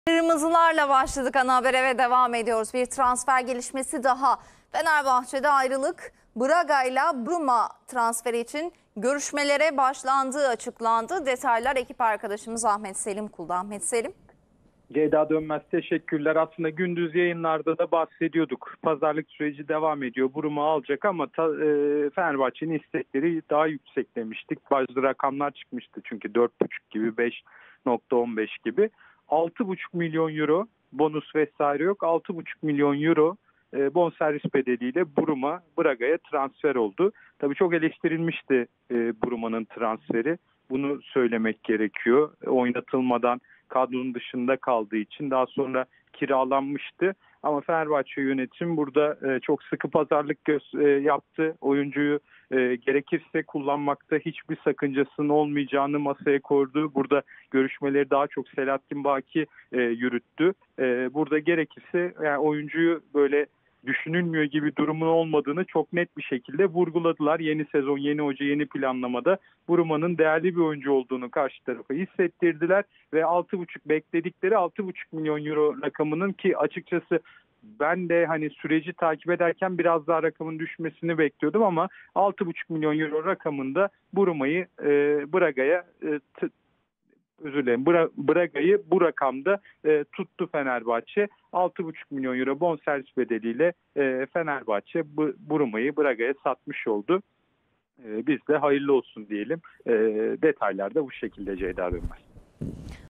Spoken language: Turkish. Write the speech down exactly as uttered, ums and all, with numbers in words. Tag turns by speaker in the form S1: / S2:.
S1: Kırmızılarla başladık ana habere ve devam ediyoruz. Bir transfer gelişmesi daha. Fenerbahçe'de ayrılık, Braga ile Bruma transferi için görüşmelere başlandığı açıklandı. Detaylar ekip arkadaşımız Ahmet Selim Kul'da. Ahmet Selim.
S2: Ceyda Dönmez, teşekkürler. Aslında gündüz yayınlarda da bahsediyorduk. Pazarlık süreci devam ediyor. Bruma alacak ama ta, e, Fenerbahçe'nin istekleri daha yüksek demiştik. Bazı rakamlar çıkmıştı çünkü dört buçuk gibi, beş nokta on beş gibi. altı buçuk milyon euro bonus vesaire yok. altı buçuk milyon euro e, bonservis bedeliyle Bruma Braga'ya transfer oldu. Tabii çok eleştirilmişti e, Bruma'nın transferi. Bunu söylemek gerekiyor. Oynatılmadan kadronun dışında kaldığı için daha sonra kiralanmıştı. Ama Fenerbahçe yönetim burada e, çok sıkı pazarlık göz, e, yaptı. Oyuncuyu e, gerekirse kullanmakta hiçbir sakıncasının olmayacağını masaya koydu. Burada görüşmeleri daha çok Selahattin Baki e, yürüttü. E, burada gerekirse yani oyuncuyu böyle düşünülmüyor gibi durumun olmadığını çok net bir şekilde vurguladılar. Yeni sezon, yeni hoca, yeni planlamada Bruma'nın değerli bir oyuncu olduğunu karşı tarafa hissettirdiler ve altı buçuk bekledikleri altı buçuk milyon euro rakamının, ki açıkçası ben de hani süreci takip ederken biraz daha rakamın düşmesini bekliyordum ama altı buçuk milyon euro rakamında Bruma'yı e, Braga'ya e, t- özür dilerim. Bra- Braga'yı bu rakamda e, tuttu Fenerbahçe. altı buçuk milyon euro bonservis bedeliyle e, Fenerbahçe bu, Bruma'yı Braga'ya satmış oldu. E, biz de hayırlı olsun diyelim. E, detaylar da bu şekilde Ceyda Dönmez.